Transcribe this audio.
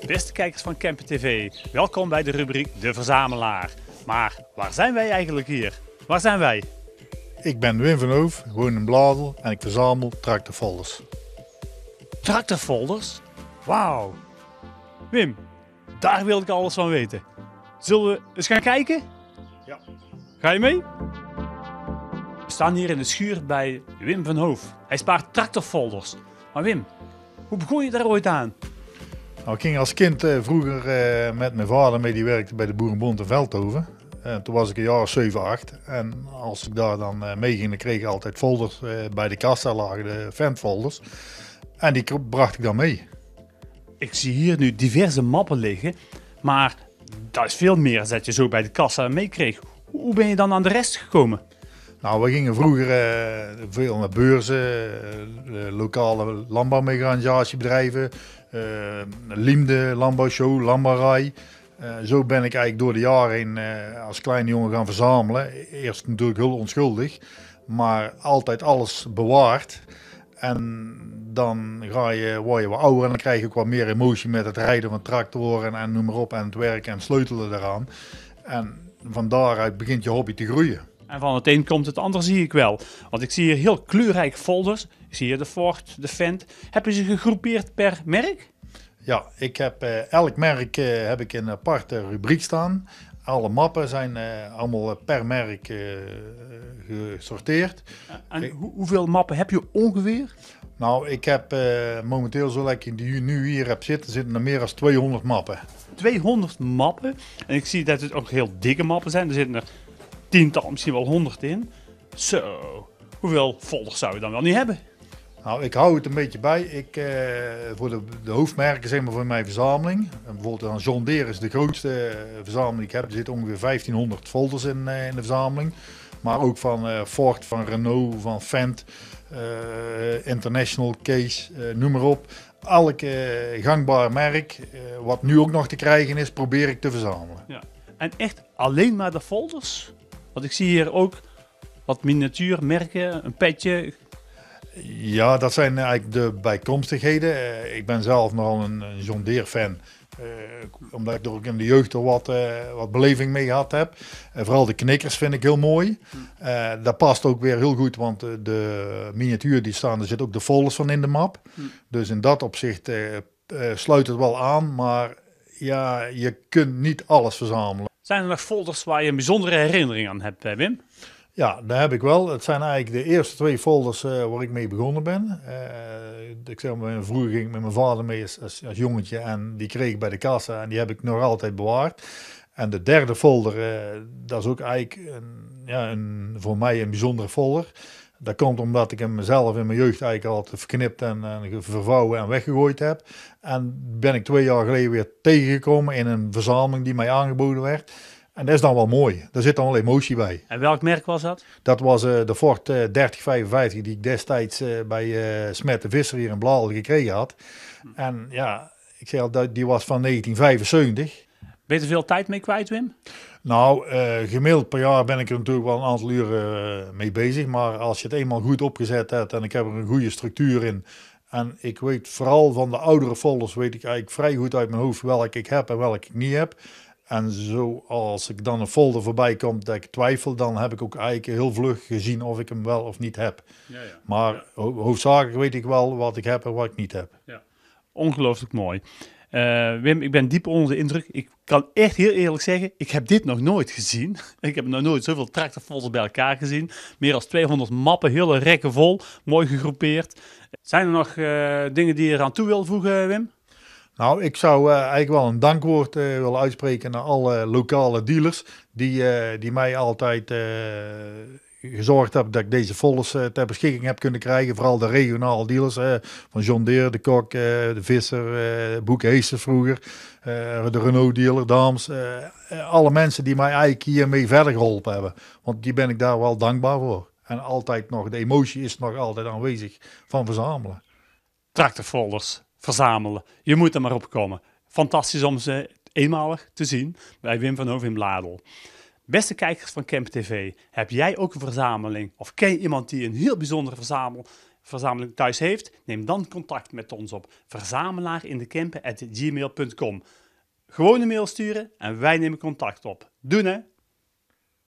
Beste kijkers van Camper TV, welkom bij de rubriek De Verzamelaar. Maar waar zijn wij eigenlijk hier? Waar zijn wij? Ik ben Wim van Hoof, woon in Bladel en ik verzamel tractorfolders. Tractorfolders? Wauw. Wim, daar wil ik alles van weten. Zullen we eens gaan kijken? Ja. Ga je mee? We staan hier in de schuur bij Wim van Hoof. Hij spaart tractorfolders. Maar Wim, hoe begon je daar ooit aan? Nou, ik ging als kind vroeger met mijn vader mee, die werkte bij de Boerenbond in Veldhoven. Toen was ik een jaar of 7, 8. En als ik daar dan mee ging, dan kreeg ik altijd folders bij de kassa lagen, de ventfolders. En die bracht ik dan mee. Ik zie hier nu diverse mappen liggen, maar dat is veel meer dan dat je zo bij de kassa meekreeg. Hoe ben je dan aan de rest gekomen? Nou, we gingen vroeger veel naar beurzen, lokale landbouwmechanisatiebedrijven, Liemde, landbouwshow, landbouwrij. Zo ben ik eigenlijk door de jaren heen als kleine jongen gaan verzamelen. Eerst natuurlijk heel onschuldig, maar altijd alles bewaard. En dan word je wat ouder en dan krijg je ook wat meer emotie met het rijden van tractoren en noem maar op en het werken en sleutelen eraan. En van daaruit begint je hobby te groeien. En van het een komt het ander, zie ik wel. Want ik zie hier heel kleurrijke folders. Ik zie hier de Ford, de Fendt. Heb je ze gegroepeerd per merk? Ja, ik heb elk merk heb ik in een aparte rubriek staan. Alle mappen zijn allemaal per merk gesorteerd. En hoeveel mappen heb je ongeveer? Nou, ik heb momenteel, zoals ik die nu hier heb zitten er meer dan 200 mappen. 200 mappen. En ik zie dat het ook heel dikke mappen zijn. Er zitten er tiental, misschien wel 100 in. Zo, hoeveel folders zou je dan wel niet hebben? Nou, ik hou het een beetje bij. Voor de hoofdmerken, zeg maar, voor mijn verzameling. En bijvoorbeeld dan John Deere is de grootste verzameling die ik heb. Er zitten ongeveer 1500 folders in de verzameling. Maar ook van Ford, van Renault, van Fendt, International, Case, noem maar op. Elk gangbaar merk, wat nu ook nog te krijgen is, probeer ik te verzamelen. Ja. En echt alleen maar de folders? Want ik zie hier ook wat miniatuurmerken, een petje. Ja, dat zijn eigenlijk de bijkomstigheden. Ik ben zelf nogal een John Deere fan. Omdat ik er ook in de jeugd er wat beleving mee gehad heb. Vooral de knikkers vind ik heel mooi. Dat past ook weer heel goed, want de miniatuur die staan, er zitten ook de folders van in de map. Dus in dat opzicht sluit het wel aan, maar ja, je kunt niet alles verzamelen. Zijn er nog folders waar je een bijzondere herinnering aan hebt, Wim? Ja, dat heb ik wel. Het zijn eigenlijk de eerste 2 folders waar ik mee begonnen ben. Ik zeg maar, vroeger ging ik met mijn vader mee als jongetje en die kreeg ik bij de kassa en die heb ik nog altijd bewaard. En de derde folder, dat is ook eigenlijk voor mij een bijzondere folder. Dat komt omdat ik hem mezelf in mijn jeugd eigenlijk altijd verknipt en vervouwen en weggegooid heb. En ben ik 2 jaar geleden weer tegengekomen in een verzameling die mij aangeboden werd. En dat is dan wel mooi. Daar zit dan wel emotie bij. En welk merk was dat? Dat was de Ford 3055 die ik destijds bij Smet de Visser hier in Bladel gekregen had. En ja, ik zei al, die was van 1975. Ben je er veel tijd mee kwijt, Wim? Nou, gemiddeld per jaar ben ik er natuurlijk wel een aantal uren mee bezig. Maar als je het eenmaal goed opgezet hebt en ik heb er een goede structuur in. En ik weet vooral van de oudere folders weet ik eigenlijk vrij goed uit mijn hoofd welke ik heb en welke ik niet heb. En zo als ik dan een folder voorbij komt dat ik twijfel, dan heb ik ook eigenlijk heel vlug gezien of ik hem wel of niet heb. Ja, ja. Maar hoofdzakelijk weet ik wel wat ik heb en wat ik niet heb. Ja. Ongelooflijk mooi. Wim, ik ben diep onder de indruk. Ik kan echt heel eerlijk zeggen, ik heb dit nog nooit gezien. Ik heb nog nooit zoveel tractorfolders bij elkaar gezien. Meer dan 200 mappen, hele rekken vol, mooi gegroepeerd. Zijn er nog dingen die je eraan toe wil voegen, Wim? Nou, ik zou eigenlijk wel een dankwoord willen uitspreken naar alle lokale dealers die mij altijd gezorgd hebben dat ik deze folders ter beschikking heb kunnen krijgen. Vooral de regionale dealers van John Deere, de Kok, de Visser, Boek Heesters vroeger, de Renault dealer, Daams. Alle mensen die mij eigenlijk hiermee verder geholpen hebben. Want die ben ik daar wel dankbaar voor. En altijd nog, de emotie is nog altijd aanwezig van verzamelen. Tractorfolders verzamelen. Je moet er maar op komen. Fantastisch om ze eenmalig te zien bij Wim van Hoof in Bladel. Beste kijkers van Camper TV, heb jij ook een verzameling? Of ken je iemand die een heel bijzondere verzameling thuis heeft, neem dan contact met ons op verzamelaarindeKempen@gmail.com. Gewoon een mail sturen en wij nemen contact op. Doen hè!